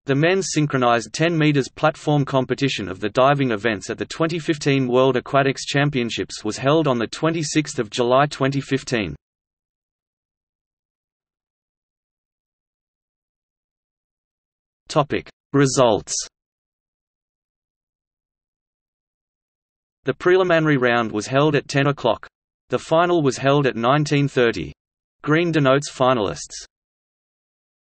The men's synchronized 10 meters platform competition of the diving events at the 2015 World Aquatics Championships was held on 26 July 2015. Results. The preliminary round was held at 10 o'clock. The final was held at 19:30. Green denotes finalists.